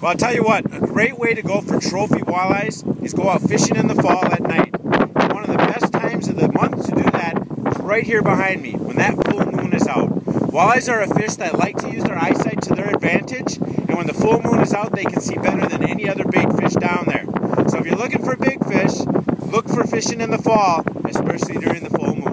Well, I'll tell you what, a great way to go for trophy walleyes is go out fishing in the fall at night. And one of the best times of the month to do that is right here behind me, when that full moon is out. Walleyes are a fish that like to use their eyesight to their advantage, and when the full moon is out, they can see better than any other big fish down there. So if you're looking for big fish, look for fishing in the fall, especially during the full moon.